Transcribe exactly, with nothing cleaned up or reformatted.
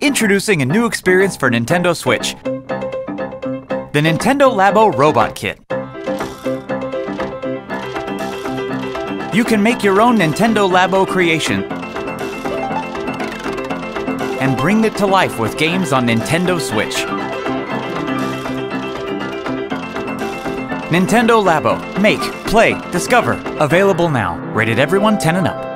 Introducing a new experience for Nintendo Switch. The Nintendo Labo Robot Kit. You can make your own Nintendo Labo creation and bring it to life with games on Nintendo Switch. Nintendo Labo. Make, play, discover. Available now. Rated everyone ten and up.